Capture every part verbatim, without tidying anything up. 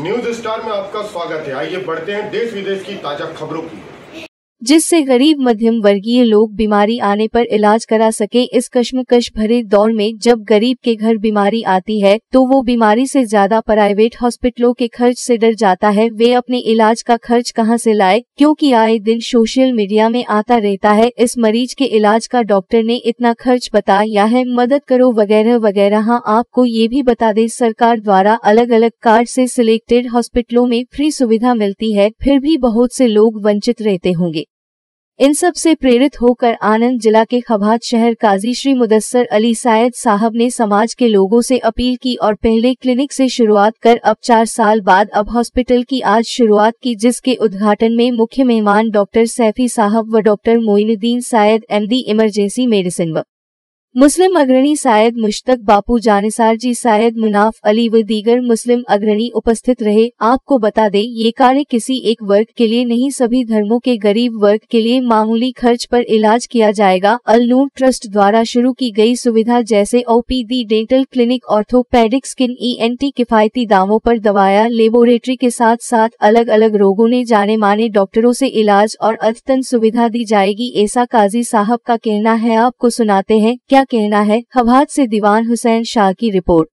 News star में आपका स्वागत है। आइए बढ़ते हैं देश विदेश की ताजा खबरों की, जिससे गरीब मध्यम वर्गीय लोग बीमारी आने पर इलाज करा सके। इस कश्मकश भरे दौर में जब गरीब के घर बीमारी आती है तो वो बीमारी से ज्यादा प्राइवेट हॉस्पिटलों के खर्च से डर जाता है। वे अपने इलाज का खर्च कहां से लाए, क्योंकि आए दिन सोशल मीडिया में आता रहता है इस मरीज के इलाज का डॉक्टर ने इतना खर्च बताया है, मदद करो वगैरह वगैरह। हाँ, आपको ये भी बता दें, सरकार द्वारा अलग अलग कार्ड से सिलेक्टेड हॉस्पिटलों में फ्री सुविधा मिलती है, फिर भी बहुत से लोग वंचित रहते होंगे। इन सब से प्रेरित होकर आनंद जिला के खभात शहर काजी श्री मुदस्सर अली सायद साहब ने समाज के लोगों से अपील की और पहले क्लिनिक से शुरुआत कर अब चार साल बाद अब हॉस्पिटल की आज शुरुआत की, जिसके उद्घाटन में मुख्य मेहमान डॉक्टर सैफी साहब व डॉक्टर मोइनुद्दीन सायद एमडी इमरजेंसी मेडिसिन व मुस्लिम अग्रणी सायद मुश्तक बापू जानिसार जी सायद मुनाफ अली व दीगर मुस्लिम अग्रणी उपस्थित रहे। आपको बता दें, ये कार्य किसी एक वर्ग के लिए नहीं, सभी धर्मों के गरीब वर्ग के लिए मामूली खर्च पर इलाज किया जाएगा। अल नूर ट्रस्ट द्वारा शुरू की गई सुविधा जैसे OPD, dental clinic, orthopaedic, skin, ENT, किफायती दामों पर दवाया, लेबोरेटरी के साथ साथ अलग अलग रोगों ने जाने माने डॉक्टरों से इलाज और अद्यतन सुविधा दी जाएगी, ऐसा काजी साहब का कहना है। आपको सुनाते हैं क्या कहना है। खभात से दीवान हुसैन शाह की रिपोर्ट।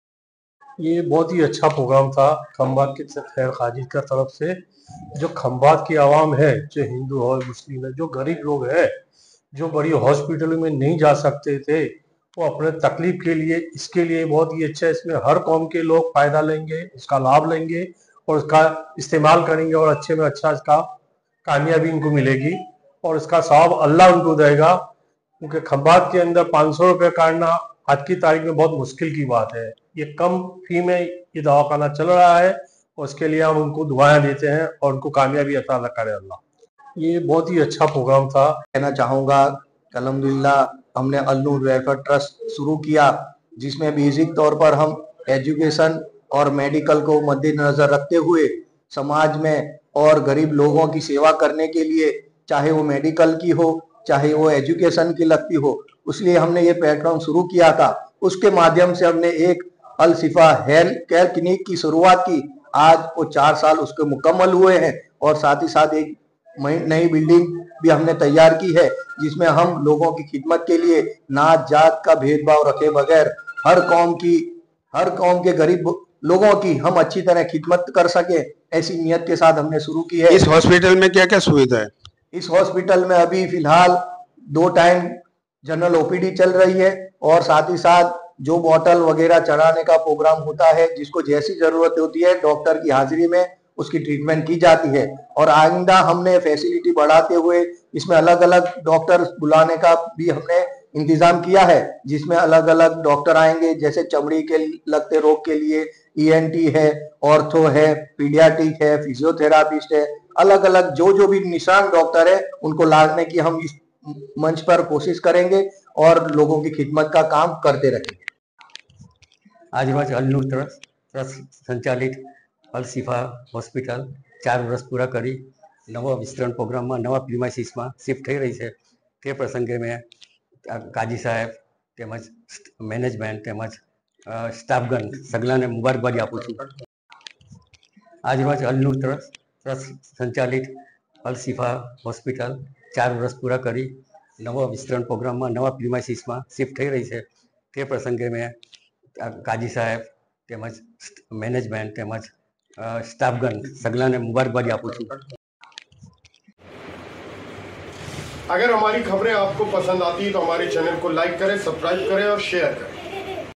ये बहुत ही अच्छा प्रोग्राम था खंभात के खैर काजी का तरफ से। जो खंभात की आवाम है, जो हिंदू हो मुस्लिम है, जो गरीब लोग हैं, जो बड़ी हॉस्पिटलों में नहीं जा सकते थे, वो अपने तकलीफ के लिए इसके लिए बहुत ही अच्छा है। इसमें हर कौम के लोग फायदा लेंगे, इसका लाभ लेंगे और इसका इस्तेमाल करेंगे और अच्छे में अच्छा इसका कामयाबी इनको मिलेगी और इसका सवाब अल्लाह उनको देगा। क्योंकि खंभात के अंदर पाँच सौ रुपये काटना आज की तारीख में बहुत मुश्किल की बात है। ये कम फी में ये दवाखाना चल रहा है और उसके लिए हम उनको दुआएं देते हैं और उनको कामयाबी अता करे अल्लाह। ये बहुत ही अच्छा प्रोग्राम था। कहना चाहूँगा अल्हम्दुलिल्लाह हमने अल नूर वेलफेयर ट्रस्ट शुरू किया, जिसमें बेसिक तौर पर हम एजुकेशन और मेडिकल को मद्देनजर रखते हुए समाज में और गरीब लोगों की सेवा करने के लिए, चाहे वो मेडिकल की हो चाहे वो एजुकेशन की लगती हो, उसलिए हमने ये प्लेटफॉर्म शुरू किया था। उसके माध्यम से हमने एक अल शिफा हेल्थ केयर क्लिनिक की शुरुआत की। आज वो चार साल उसके मुकम्मल हुए हैं और साथ ही साथ एक नई बिल्डिंग भी हमने तैयार की है, जिसमें हम लोगों की खिदमत के लिए नात जात का भेदभाव रखे बगैर हर कौम की हर कौम के गरीब लोगों की हम अच्छी तरह खिदमत कर सके, ऐसी नियत के साथ हमने शुरू की है। इस हॉस्पिटल में क्या क्या सुविधा है? इस हॉस्पिटल में अभी फिलहाल दो टाइम जनरल ओपीडी चल रही है और साथ ही साथ जो बोतल वगैरह चढ़ाने का प्रोग्राम होता है, जिसको जैसी जरूरत होती है डॉक्टर की हाजिरी में उसकी ट्रीटमेंट की जाती है। और आइंदा हमने फैसिलिटी बढ़ाते हुए इसमें अलग अलग डॉक्टर बुलाने का भी हमने इंतजाम किया है, जिसमें अलग अलग डॉक्टर आएंगे, जैसे चमड़ी के लगते रोग के लिए ईएनटी है, ऑर्थो है, पीडियाट्रिक है, फिजियोथेरापिस्ट है, अलग अलग जो जो भी निष्णात डॉक्टर है उनको लाने की हम इस मंच पर कोशिश करेंगे और लोगों की खिदमत का काम करते रहेंगे। आज अल नूर ट्रस्ट संचालित अल शिफा હોસ્પિટલ ચાર વર્ષ પૂરા કરી નવા વિસ્તરણ પ્રોગ્રામમાં નવા પ્રિમાઇસીસમાં શિફ્ટ થઈ રહી છે, તે પ્રસંગે મેં કાજી સાહેબ તેમજ મેનેજમેન્ટ તેમજ સ્ટાફગણ સગલાને મુબારકબાદી આપું છું। આજરોજ અલ નૂર ટ્રસ્ટ ટ્રસ્ટ સંચાલિત અલ શિફા હોસ્પિટલ ચાર વર્ષ પૂરા કરી નવા વિસ્તરણ પ્રોગ્રામમાં નવા પ્રિમાઇસીસમાં શિફ્ટ થઈ રહી છે, તે પ્રસંગે મેં કાજી સાહેબ તેમજ મેનેજમેન્ટ તેમજ स्टाफगण सगला ने मुबारकबादी आपू छूं। अगर हमारी खबरें आपको पसंद आती है तो हमारे चैनल को लाइक करें, सब्सक्राइब करें और शेयर करें।